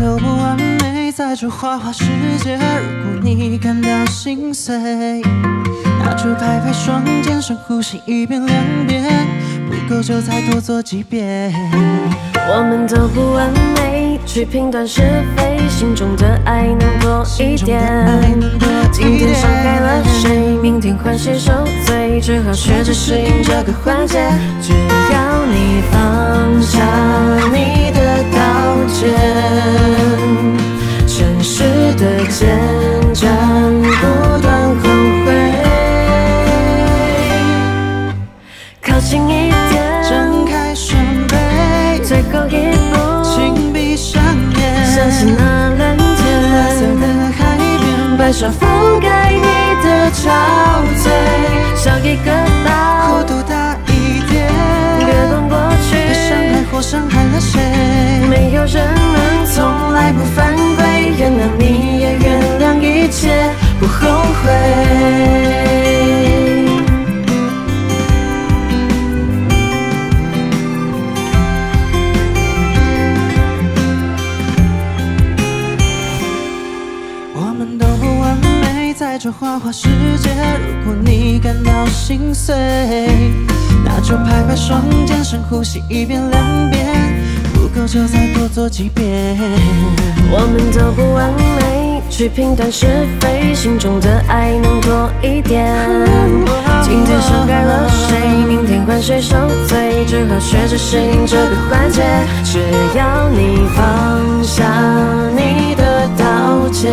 都不完美，在这花花世界，如果你感到心碎，那就拍拍双肩，深呼吸1遍2遍，不够就再多做几遍。 我们都不完美，去评断是非，心中的爱能多一点。今天伤害了谁，明天换谁受罪，只好学着适应这个环节。只要你放下你的道歉，诚实的见证，不断后悔。靠近一点， 睁开双臂， 最后一步， 请闭上眼， 想起那蓝天， 蓝色的海边， 白沙覆盖你的憔悴，像一个岛， 弧度大一点， 别管过去， 别伤害或伤害了谁， 没有人能从来不犯规，原谅你也原谅一切，不后悔。 在这花花世界，如果你感到心碎，那就拍拍双肩，深呼吸1遍2遍，不够就再多做几遍。 我们都不完美，去评断是非，心中的爱能多一点。今天伤害了谁，明天换谁受罪，只好学着适应这个环节。只要你放下你的道歉，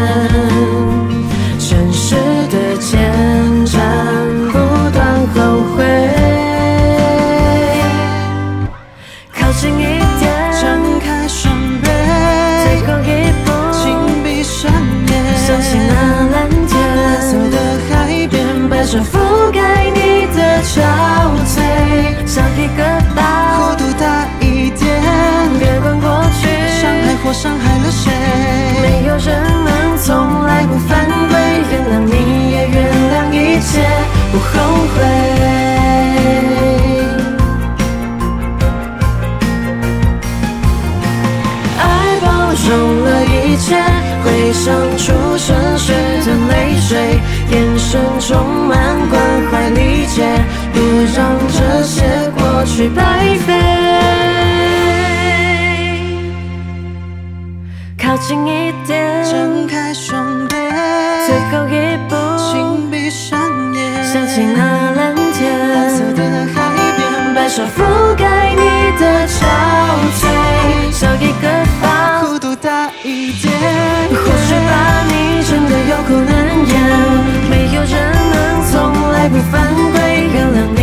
诚实的见证，不断后悔。靠近一点， 张开双臂， 最后一步， 请闭上眼， 想起那蓝天， 蓝色的海边， 白沙覆盖你的憔悴，像一个岛， 弧度大一点， 别管过去， 伤害或伤害了谁， 没有人能从来不犯规，原谅你也原谅一切，不后悔。爱包容了一切，回想出盛世的泪水，眼神充满关怀理解，不让这些过去白费。靠近一点， 睁开双臂， 最后一步， 请闭上眼， 想起那蓝天， 蓝色的海边， 白沙覆盖你的憔悴，像一个岛， 弧度大一点， 或许吧，你真的有苦难言，没有人能从来不犯规，原谅